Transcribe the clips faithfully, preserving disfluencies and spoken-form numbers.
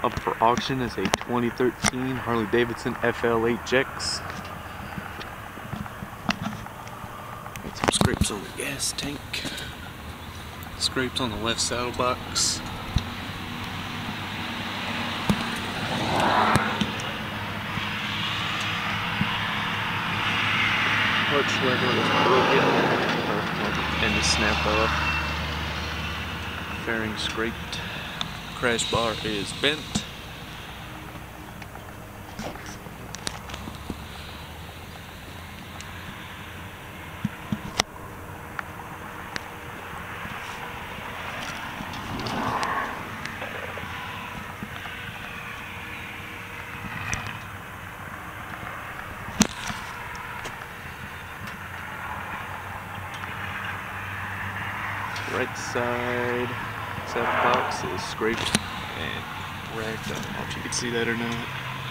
Up for auction is a twenty thirteen Harley Davidson F L H X. Got some scrapes on the gas tank. Scrapes on the left saddle box. Clutch lever is broken and is snapped off. Fairing scraped. Crash bar is bent. Right side saddle box is scraped and ragged. I don't know if you can see that or not.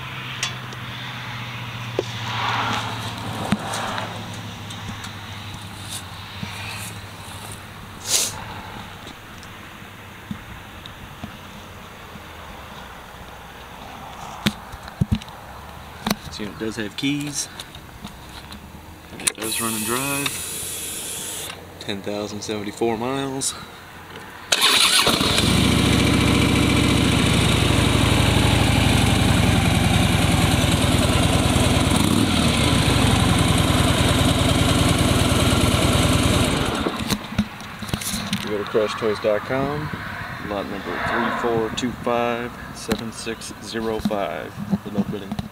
This unit does have keys. It does run and drive. ten thousand seventy-four miles. Go to crash toys dot com, lot number three four two five seven six zero five for no bidding.